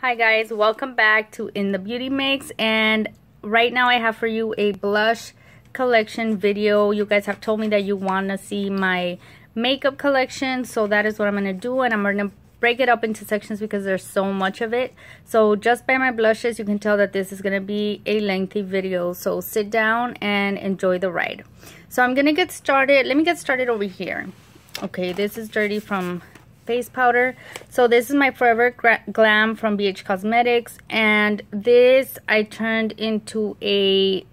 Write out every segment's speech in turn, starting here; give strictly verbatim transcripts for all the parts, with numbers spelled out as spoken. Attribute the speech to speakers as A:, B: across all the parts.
A: Hi guys, welcome back to In the Beauty Mix, and right now I have for you a blush collection video. You guys have told me that you want to see my makeup collection, so that is what I'm going to do, and I'm going to break it up into sections because there's so much of it. So just by my blushes you can tell that this is going to be a lengthy video, so sit down and enjoy the ride. So I'm going to get started. Let me get started over here. Okay, this is dirty from face powder. So this is my Forever Glam from B H Cosmetics, and this I turned into a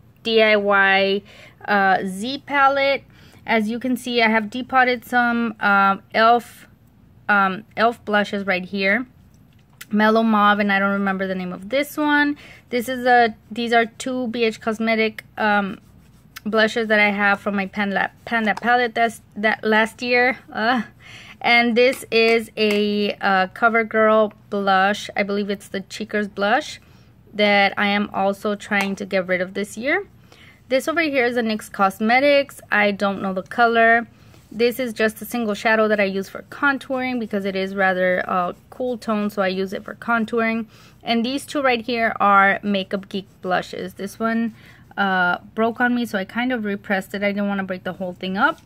A: D I Y uh, Z palette. As you can see, I have depotted some um, elf um, elf blushes right here, Mellow Mauve, and I don't remember the name of this one. This is a these are two B H Cosmetic um, blushes that I have from my Panda Panda palette that's that last year. Uh, And this is a uh, CoverGirl blush. I believe it's the Cheekers blush that I am also trying to get rid of this year. This over here is a NYX Cosmetics. I don't know the color. This is just a single shadow that I use for contouring because it is rather uh, cool tone, so I use it for contouring. And these two right here are Makeup Geek blushes. This one uh, broke on me, so I kind of repressed it. I didn't want to break the whole thing up.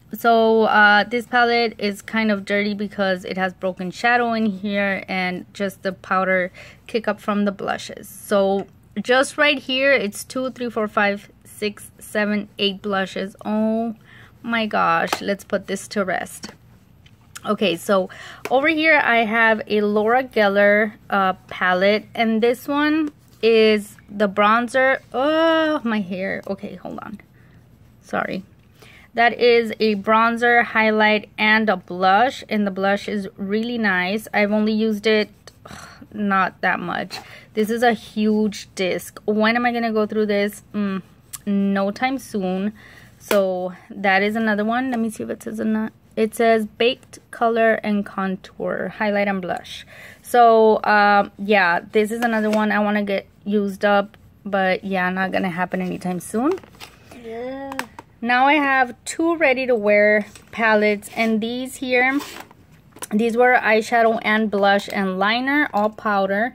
A: So uh, this palette is kind of dirty because it has broken shadow in here and just the powder kick up from the blushes. So just right here, it's two, three, four, five, six, seven, eight blushes. Oh my gosh, let's put this to rest. Okay, so over here I have a Laura Geller uh, palette, and this one is the bronzer. Oh, my hair. Okay, hold on. Sorry. That is a bronzer, highlight, and a blush, and the blush is really nice. I've only used it ugh, not that much. This is a huge disc. When am I going to go through this? Mm, no time soon. So that is another one. Let me see if it says enough. It says Baked Color and Contour, Highlight and Blush. So uh, yeah, this is another one I want to get used up, but yeah, not going to happen anytime soon. Yeah. Now I have two ready to wear palettes, and these here, these were eyeshadow and blush and liner, all powder,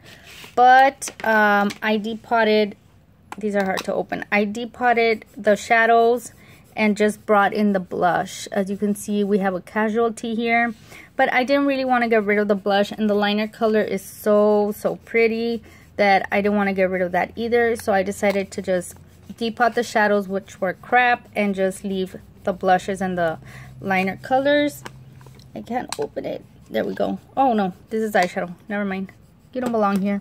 A: but um, I depotted, these are hard to open, I depotted the shadows and just brought in the blush. As you can see, we have a casualty here, but I didn't really want to get rid of the blush, and the liner color is so, so pretty that I didn't want to get rid of that either, so I decided to just depot the shadows, which were crap, and just leave the blushes and the liner colors. I can't open it. There we go. Oh no, this is eyeshadow. Never mind. You don't belong here.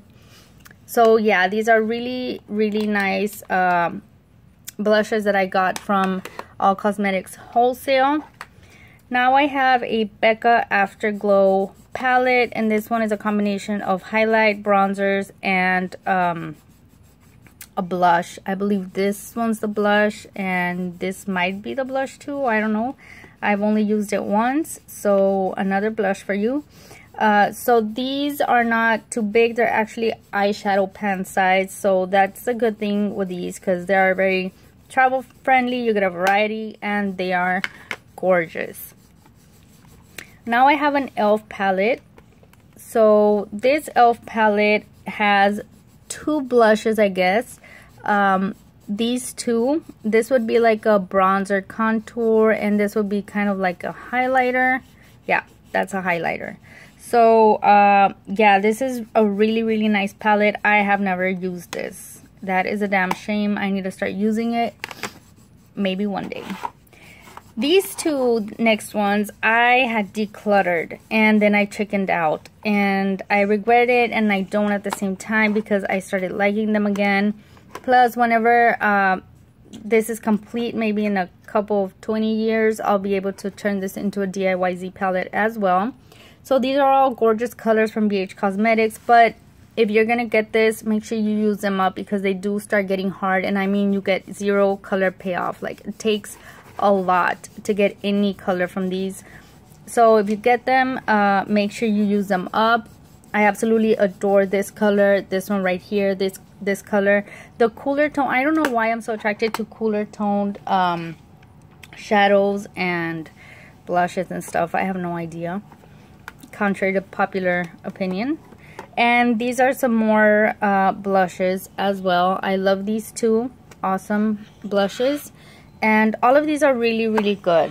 A: So yeah, these are really, really nice um, blushes that I got from All Cosmetics Wholesale. Now I have a Becca Afterglow palette, and this one is a combination of highlight, bronzers, and um, a blush. I believe this one's the blush, and this might be the blush too. I don't know. I've only used it once, so another blush for you. Uh, so these are not too big. They're actually eyeshadow pan size, so that's a good thing with these because they are very travel friendly. You get a variety, and they are gorgeous. Now I have an e l f palette. So this e l f palette has two blushes, I guess. Um, these two, this would be like a bronzer contour, and this would be kind of like a highlighter. Yeah, that's a highlighter. So uh, yeah, this is a really, really nice palette. I have never used this. That is a damn shame. I need to start using it maybe one day. These two next ones I had decluttered, and then I chickened out, and I regret it and I don't at the same time because I started liking them again. Plus, whenever uh, this is complete, maybe in a couple of twenty years, I'll be able to turn this into a D I Y Z palette as well. So these are all gorgeous colors from B H Cosmetics, but if you're gonna get this, make sure you use them up because they do start getting hard, and I mean you get zero color payoff. Like, it takes a lot to get any color from these. So if you get them, uh, make sure you use them up. I absolutely adore this color, this one right here, this this color. The cooler tone, I don't know why I'm so attracted to cooler toned um, shadows and blushes and stuff. I have no idea, contrary to popular opinion. And these are some more uh, blushes as well. I love these two. Awesome blushes. And all of these are really, really good.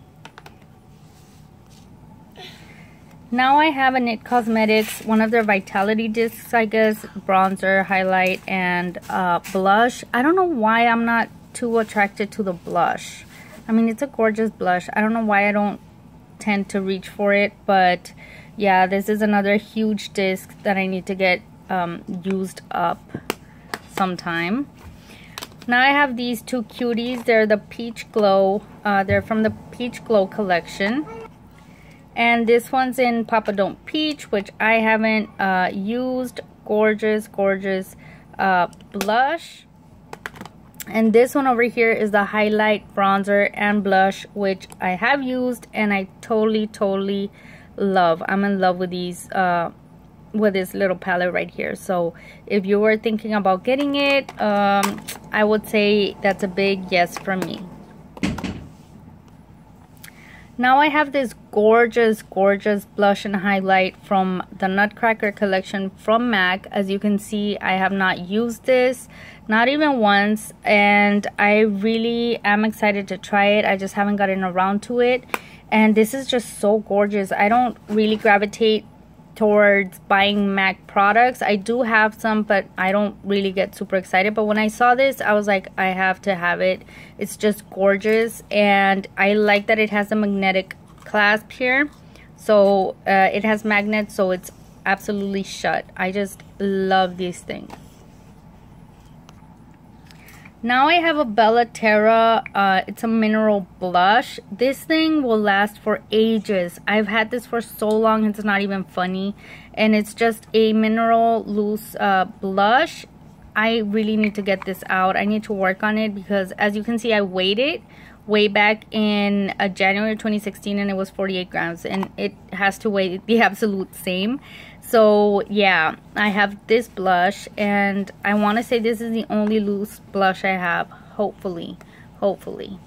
A: Now I have a It Cosmetics, one of their Vitality Discs, I guess, bronzer, highlight, and uh, blush. I don't know why I'm not too attracted to the blush. I mean, it's a gorgeous blush. I don't know why I don't tend to reach for it, but yeah, this is another huge disc that I need to get um, used up sometime. Now I have these two cuties. They're the Peach Glow. Uh, they're from the Peach Glow collection. And this one's in Papa Don't Peach, which I haven't uh, used. Gorgeous, gorgeous uh, blush. And this one over here is the highlight, bronzer, and blush, which I have used and I totally, totally love. I'm in love with these, uh, with this little palette right here. So if you were thinking about getting it, um, I would say that's a big yes from me. Now I have this gorgeous, gorgeous blush and highlight from the Nutcracker collection from MAC. As you can see, I have not used this, not even once, and I really am excited to try it. I just haven't gotten around to it, and this is just so gorgeous. I don't really gravitate towards buying MAC products. I do have some, but I don't really get super excited. But when I saw this, I was like, I have to have it. It's just gorgeous, and I like that it has a magnetic clasp here. So uh, it has magnets, so it's absolutely shut. I just love these things. Now I have a Bella Terra. Uh, it's a mineral blush. This thing will last for ages. I've had this for so long, it's not even funny. And it's just a mineral loose uh, blush. I really need to get this out. I need to work on it because, as you can see, I weighed it way back in uh, January twenty sixteen and it was forty-eight grams. And it has to weigh the absolute same. So yeah, I have this blush, and I want to say this is the only loose blush I have, hopefully, hopefully.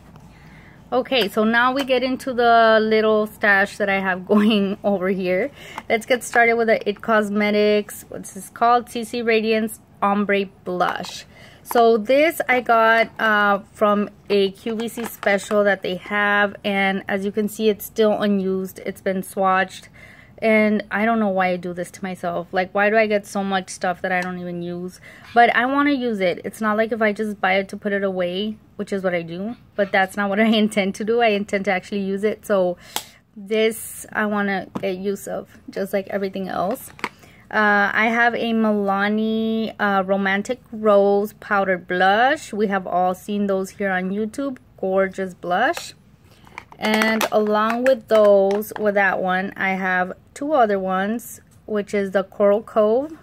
A: Okay, so now we get into the little stash that I have going over here. Let's get started with the It Cosmetics, what's this called? C C Radiance Ombre Blush. So this I got uh, from a Q V C special that they have, and as you can see, it's still unused. It's been swatched. And I don't know why I do this to myself. Like, why do I get so much stuff that I don't even use? But I want to use it. It's not like if I just buy it to put it away, which is what I do. But that's not what I intend to do. I intend to actually use it. So this I want to get use of, just like everything else. Uh, I have a Milani uh, Romantic Rose Powdered Blush. We have all seen those here on YouTube. Gorgeous blush. And along with those, with that one, I have two other ones, which is the Coral Cove.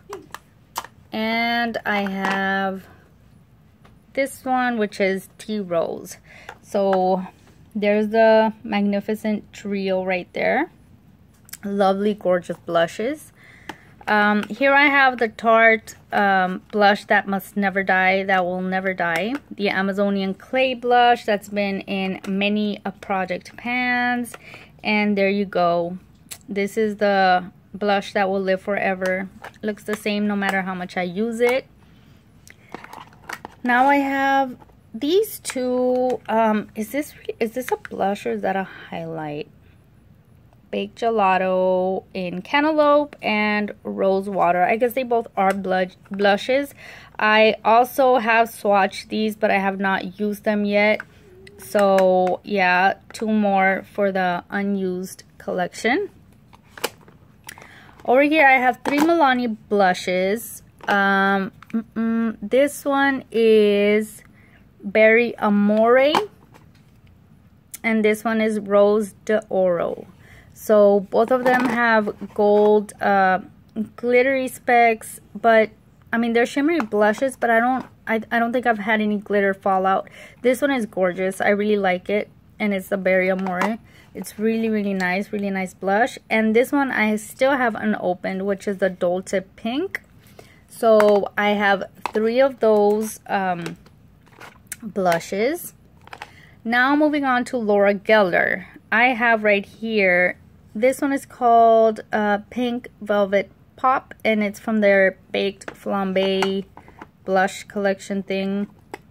A: And I have this one, which is Tea Rose. So there's the Magnificent Trio right there. Lovely, gorgeous blushes. Um, here I have the Tarte um, blush that must never die, that will never die. The Amazonian Clay blush that's been in many a project pans. And there you go. This is the blush that will live forever. Looks the same no matter how much I use it. Now I have these two. Um, is this is this a blush or is that a highlight? Baked Gelato in Cantaloupe and Rose Water. I guess they both are blush blushes. I also have swatched these, but I have not used them yet. So yeah, two more for the unused collection. Over here I have three Milani blushes. Um, mm -mm, this one is Berry Amore, and this one is Rose d'Oro. So both of them have gold uh, glittery specks, but I mean they're shimmery blushes, but I don't I, I don't think I've had any glitter fallout. This one is gorgeous. I really like it, and it's the Berry Amore. It's really, really nice, really nice blush. And this one I still have unopened, which is the Dolce Pink. So I have three of those um, blushes. Now moving on to Laura Geller. I have right here, this one is called uh, Pink Velvet Pop, and it's from their Baked Flambe blush collection thing.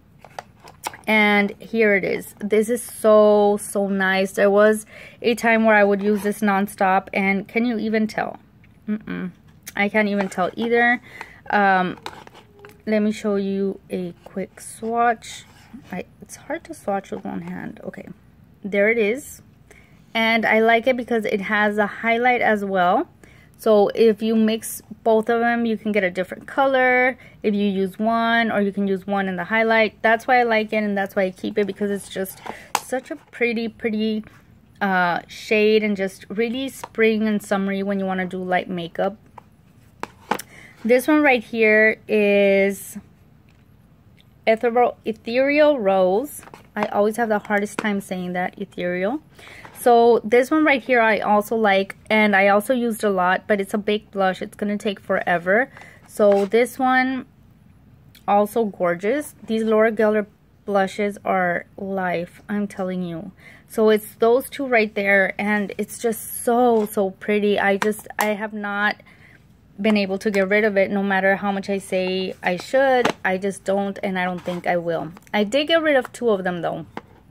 A: And here it is. This is so, so nice. There was a time where I would use this nonstop, and can you even tell? Mm-mm. I can't even tell either. Um, let me show you a quick swatch. I, it's hard to swatch with one hand. Okay, there it is. And I like it because it has a highlight as well. So if you mix both of them, you can get a different color if you use one, or you can use one in the highlight. That's why I like it, and that's why I keep it, because it's just such a pretty, pretty uh, shade, and just really spring and summery when you want to do light makeup. This one right here is Ethereal, Ethereal Rose. I always have the hardest time saying that, ethereal. So this one right here I also like, and I also used a lot, but it's a baked blush. It's going to take forever. So this one, also gorgeous. These Laura Geller blushes are life, I'm telling you. So it's those two right there, and it's just so, so pretty. I just, I have not been able to get rid of it, no matter how much I say I should. I just don't, and I don't think I will. I did get rid of two of them though.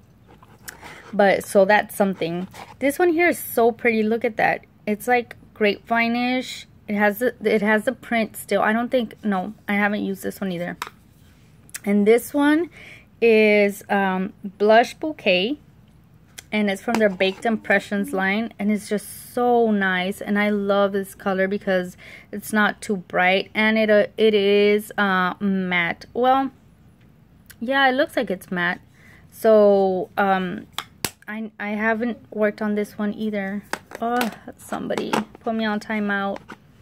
A: But so that's something. This one here is so pretty. Look at that. It's like grapevine-ish. It has the, it has the print still. I don't think, no, I haven't used this one either. And this one is um, Blush Bouquet. And it's from their Baked Impressions line. And it's just so nice. And I love this color because it's not too bright. And it, uh, it is uh, matte. Well, yeah, it looks like it's matte. So, um... I, I haven't worked on this one either. Oh, somebody put me on timeout.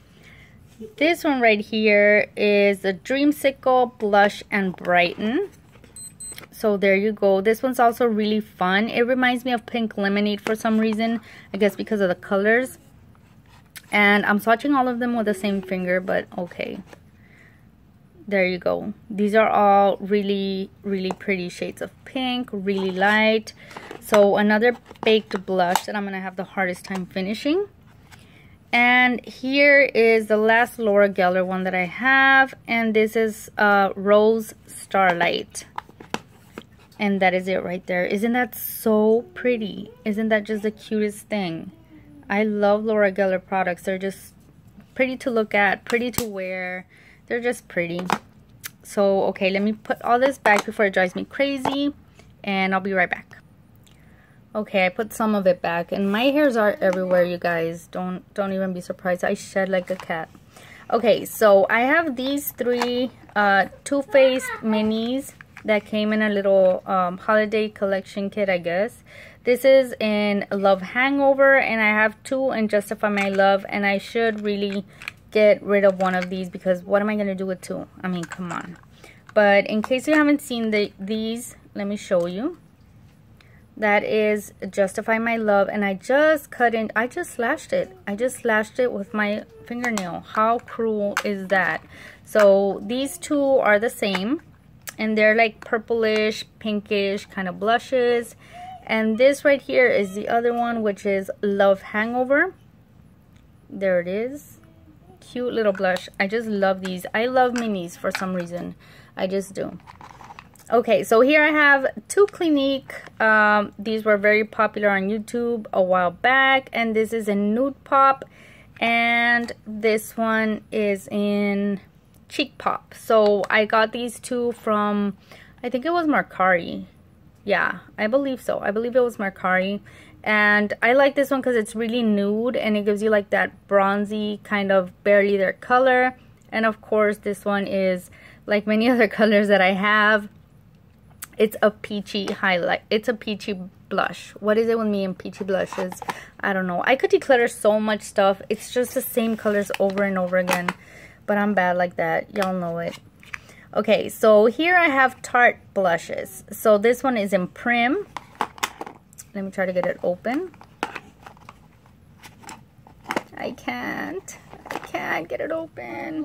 A: This one right here is the Dreamsicle Blush and Brighten. So there you go. This one's also really fun. It reminds me of Pink Lemonade for some reason. I guess because of the colors. And I'm swatching all of them with the same finger, but okay. There you go. These are all really, really pretty shades of pink, really light. So another baked blush that I'm going to have the hardest time finishing. And here is the last Laura Geller one that I have. And this is uh, Rose Starlight. And that is it right there. Isn't that so pretty? Isn't that just the cutest thing? I love Laura Geller products. They're just pretty to look at, pretty to wear. They're just pretty. So, okay, let me put all this back before it drives me crazy. And I'll be right back. Okay, I put some of it back. And my hairs are everywhere, you guys. Don't, don't even be surprised. I shed like a cat. Okay, so I have these three uh, Too Faced minis that came in a little um, holiday collection kit, I guess. This is in Love Hangover. And I have two in Justify My Love. And I should really get rid of one of these, because what am I going to do with two? I mean, come on. But in case you haven't seen the these, let me show you. That is Justify My Love, and I just cut in, I just slashed it. I just slashed it with my fingernail. How cruel is that? So these two are the same, and they're like purplish, pinkish kind of blushes. And this right here is the other one, which is Love Hangover. There it is. Cute little blush. I just love these. I love minis for some reason. I just do. Okay, so here I have two Clinique. Um, these were very popular on YouTube a while back. And this is in Nude Pop. And this one is in Cheek Pop. So I got these two from, I think it was Mercari. Yeah, I believe so. I believe it was Mercari. And I like this one because it's really nude, and it gives you like that bronzy kind of barely there color. And of course, this one is like many other colors that I have. It's a peachy highlight. It's a peachy blush. What is it with me and peachy blushes? I don't know. I could declutter so much stuff. It's just the same colors over and over again. But I'm bad like that. Y'all know it. Okay, so here I have Tarte blushes. So this one is in Prim. Let me try to get it open. I can't. I can't get it open.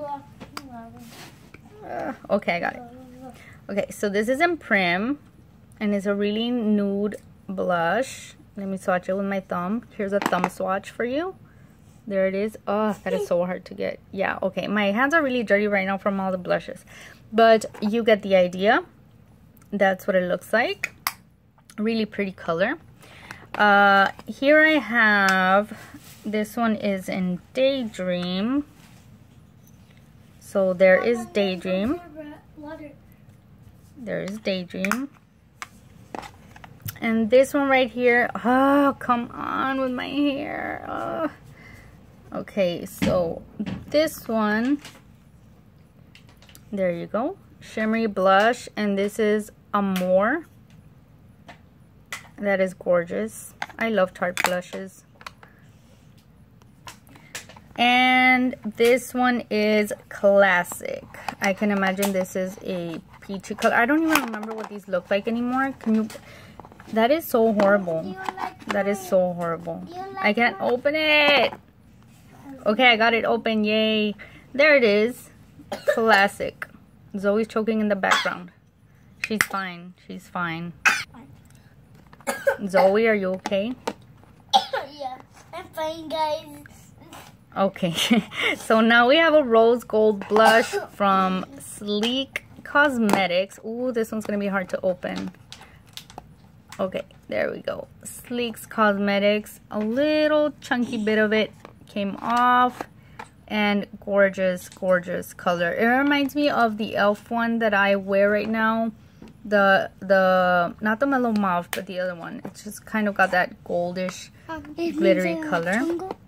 A: Uh, okay, I got it. Okay, so this is in Prim. And it's a really nude blush. Let me swatch it with my thumb. Here's a thumb swatch for you. There it is. Oh, that is so hard to get. Yeah, okay. My hands are really dirty right now from all the blushes. But you get the idea. That's what it looks like. Really pretty color. Uh, here I have, this one is in Daydream. So there is Daydream. There is Daydream. And this one right here, oh, come on with my hair. Oh. Okay, so this one, there you go. Shimmery blush, and this is Amore. That is gorgeous. I love Tarte blushes. And this one is Classic. I can imagine this is a peachy color. I don't even remember what these look like anymore. Can you... That is so horrible. Like that is so horrible. Like I can't mine? Open it. Okay, I got it open. Yay. There it is. Classic. Zoe's choking in the background. She's fine. She's fine. Zoe, are you okay?
B: Yeah, I'm fine, guys.
A: Okay. So now we have a rose gold blush from Sleek Cosmetics. Ooh, this one's going to be hard to open. Okay, there we go. Sleek's Cosmetics. A little chunky bit of it came off. And gorgeous, gorgeous color. It reminds me of the e l f one that I wear right now. The, the, not the Mellow Mauve, but the other one. It's just kind of got that goldish, glittery color.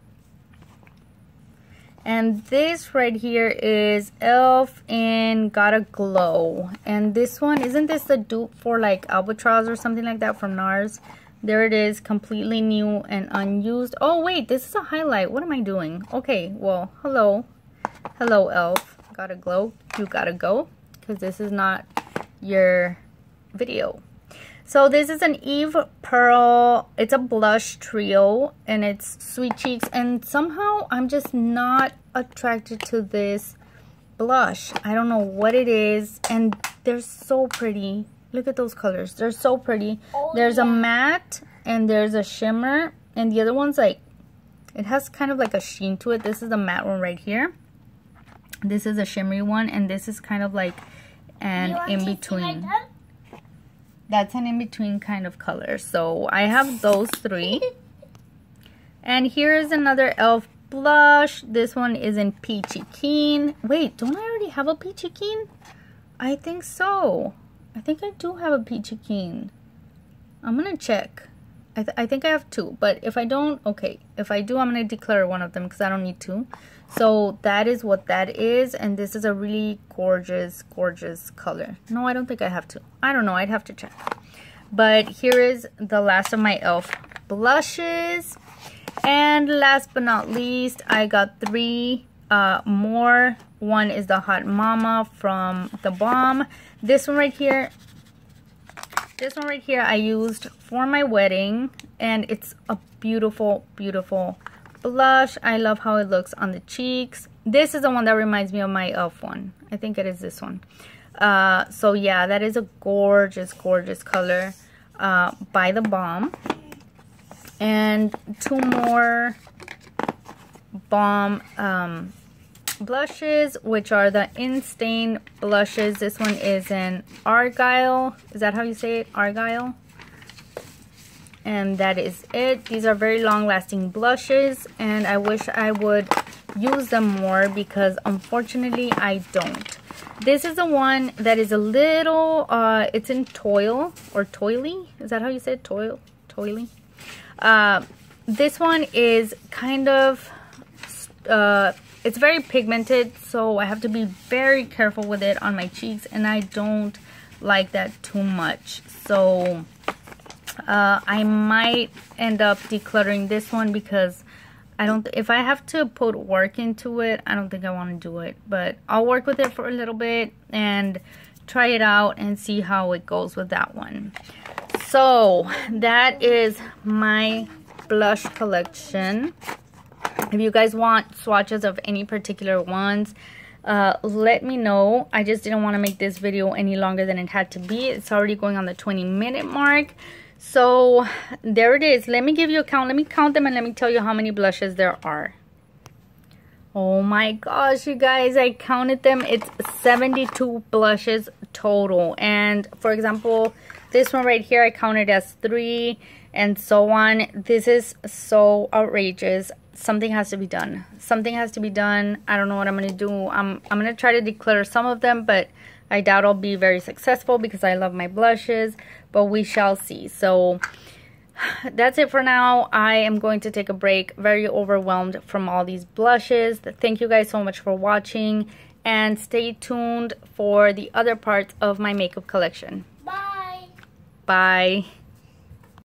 A: And this right here is e l f in Gotta Glow. And this one, isn't this the dupe for like Albatross or something like that from NARS? There it is, completely new and unused. Oh wait, this is a highlight. What am I doing? Okay, well, hello. Hello, e l f. Gotta Glow. You gotta go. Because this is not your video. So this is an Eve Pearl. It's a blush trio and it's Sweet Cheeks, and somehow I'm just not attracted to this blush. I don't know what it is, and they're so pretty. Look at those colors. They're so pretty. Oh, there's yeah. a matte and there's a shimmer, and the other one's like, it has kind of like a sheen to it. This is the matte one right here. This is a shimmery one, and this is kind of like an in-between. Like That's an in-between kind of color. So I have those three. And here is another e l f blush. This one is in Peachy Keen. Wait, don't I already have a Peachy Keen? I think so. I think I do have a Peachy Keen. I'm going to check. I, th I think I have two. But if I don't, okay. If I do, I'm going to declare one of them because I don't need two. So that is what that is. And this is a really gorgeous, gorgeous color. No, I don't think I have two. I don't know. I'd have to check. But here is the last of my e l f blushes. And last but not least, I got three uh, more. One is the Hot Mama from The Balm. This one right here. This one right here I used for my wedding. And it's a beautiful, beautiful blush. I love how it looks on the cheeks. This is the one that reminds me of my e l f one. I think it is this one. Uh, so yeah, that is a gorgeous, gorgeous color uh, by The Balm. And two more Balm um, blushes, which are the In-Stain blushes. This one is in Argyle. Is that how you say it? Argyle. And that is it. These are very long-lasting blushes, and I wish I would use them more because unfortunately I don't. This is the one that is a little, uh, it's in Toil or Toily. Is that how you say it? Toil? Toily? Uh, this one is kind of, uh, it's very pigmented, so I have to be very careful with it on my cheeks, and I don't like that too much. So uh, I might end up decluttering this one because I don't, if I have to put work into it, I don't think I want to do it. But I'll work with it for a little bit and try it out and see how it goes with that one. So that is my blush collection. If you guys want swatches of any particular ones, uh, let me know. I just didn't want to make this video any longer than it had to be. It's already going on the twenty minute mark. So there it is. Let me give you a count. Let me count them and let me tell you how many blushes there are. Oh my gosh, you guys, I counted them. It's seventy-two blushes total. And for example, this one right here, I counted as three and so on. This is so outrageous. Something has to be done. Something has to be done. I don't know what I'm going to do. I'm, I'm going to try to declutter some of them, but I doubt I'll be very successful because I love my blushes, but we shall see. So that's it for now. I am going to take a break. Very overwhelmed from all these blushes. Thank you guys so much for watching, and stay tuned for the other parts of my makeup collection.
B: Bye.
A: Bye.